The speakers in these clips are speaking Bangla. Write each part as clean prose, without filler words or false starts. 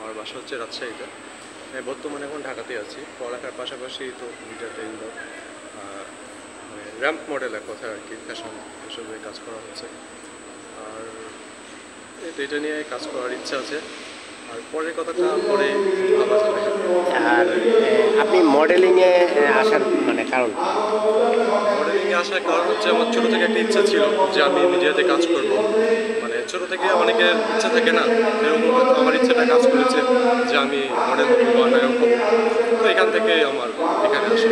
আমার বাসা হচ্ছে রাজশাহীতে। আমি বর্তমানে এখন ঢাকাতে আছি। পড়ালেখার পাশাপাশি তো মিডিয়াতে ইনভলভ, মানে র্যাম্প মডেল এক কথায় আর কি, ফ্যাশন এসবে কাজ করা হচ্ছে। আর এটা নিয়ে কাজ করার ইচ্ছা আছে, আর পরের কথাটা পরে ভাবা যাবে। আর আপনি মডেলিংয়ে আসার মানে কারণ? মডেলিংয়ে আসার কারণ হচ্ছে আমার ছোটো থেকে একটা ইচ্ছা ছিল যে আমি মিডিয়াতে কাজ করব। মানে ছোটো থেকে অনেকের ইচ্ছা থাকে না, এরকম আমার ইচ্ছাটা কাজ করেছে যে আমি মডেল হবো বা নায়ক হবো। তো এখান থেকে আমার এখানে আসা।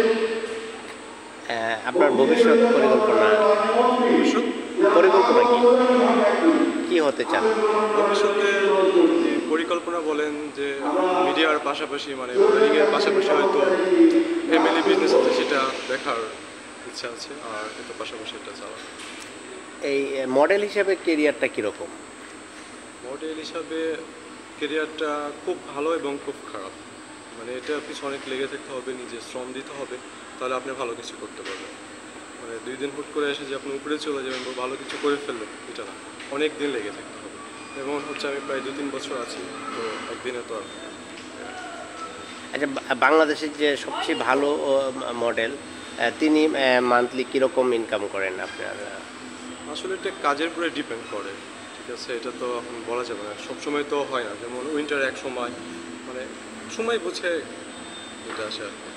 আপনার ভবিষ্যৎ পরিকল্পনা ভবিষ্যৎ পরিকল্পনা কি কি হতে চান? ভবিষ্যতে পরিকল্পনা বলেন যে মিডিয়ার পাশাপাশি মানে মডেলিংয়ের পাশাপাশি হয়তো ফ্যামিলি বিজনেস আছে, সেটা দেখার ইচ্ছা আছে, আর এত পাশাপাশি এটা চাওয়া। এই মডেল হিসেবে কেরিয়ারটা কীরকম? মডেল হিসাবে কেরিয়ারটা খুব ভালো এবং খুব খারাপ। মানে এটা পিছনে অনেক লেগে থাকতে হবে, নিজে শ্রম দিতে হবে, তাহলে আপনি ভালো কিছু করতে পারবেন। মানে 2 দিন হুট করে এসে যে আপনি উপরে চলে যাবেন বা ভালো কিছু করে ফেললেন, এটা না, অনেক দিন লেগে থাকতে হবে। এবং হচ্ছে আমি প্রায় 2-3 বছর আছি, তো একদিনে তো আর। আচ্ছা, বাংলাদেশের যে সবচেয়ে ভালো মডেল, তিনি মান্থলি কীরকম ইনকাম করেন আপনার? আসলে এটা কাজের উপরে ডিপেন্ড করে, ঠিক আছে? এটা তো এখন বলা যাবে না, সবসময় তো হয় না। যেমন উইন্টার এক সময়, মানে সময় বুঝে এটা আসে আর কি।